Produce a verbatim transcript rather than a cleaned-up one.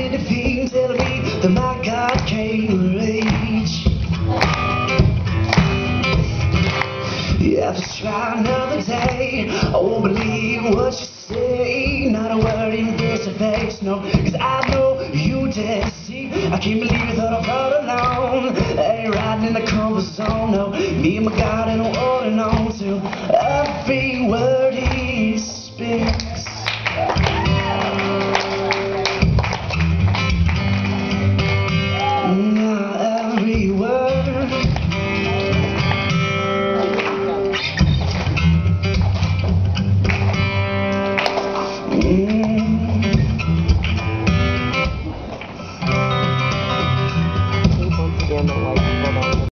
did the fiend tell me that my God can't reach? You have to try another day. I won't believe what you say. Not a word in face to face, no. Cause I know you did. See, I can't believe you thought I felt alone. I ain't riding in the comfort zone, no. Me and my God and I'm holding on to every word.